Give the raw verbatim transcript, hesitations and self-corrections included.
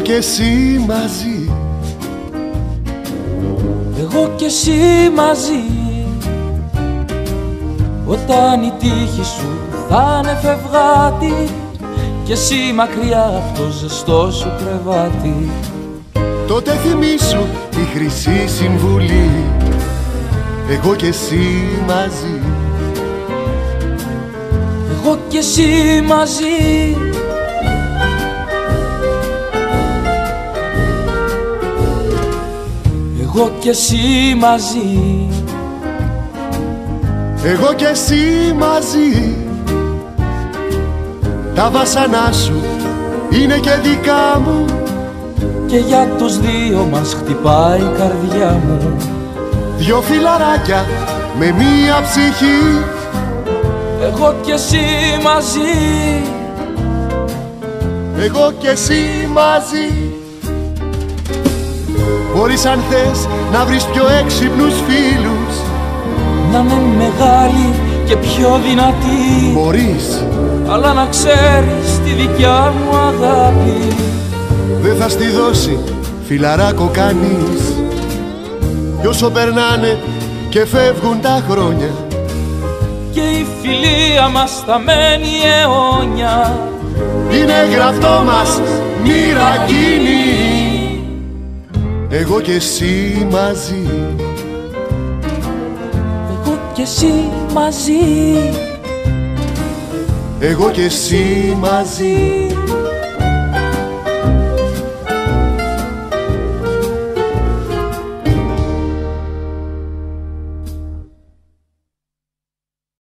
κι εσύ μαζί, εγώ κι εσύ μαζί. Όταν η τύχη σου θα είναι φευγάτη κι εσύ μακριά από το ζεστό σου κρεβάτι, τότε θυμήσου τη χρυσή συμβουλή, εγώ κι εσύ μαζί, εγώ κι εσύ μαζί. Εγώ κι εσύ μαζί, εγώ κι εσύ μαζί. Τα βάσανά σου είναι και δικά μου και για τους δύο μας χτυπάει η καρδιά μου. Δυο φιλαράκια με μία ψυχή, εγώ κι εσύ μαζί, εγώ κι εσύ μαζί. Μπορείς αν θες να βρεις πιο έξυπνους φίλους, να είναι μεγάλη και πιο δυνατή. Μπορείς, αλλά να ξέρεις τη δικιά μου αγάπη δεν θα στη δώσει φιλαράκο κανείς. Κι όσο περνάνε και φεύγουν τα χρόνια και η φιλία μας θα μένει αιώνια, είναι γραφτό μας μοίρα κοινή, εγώ κι εσύ μαζί, εγώ κι εσύ μαζί, εγώ κι εσύ μαζί.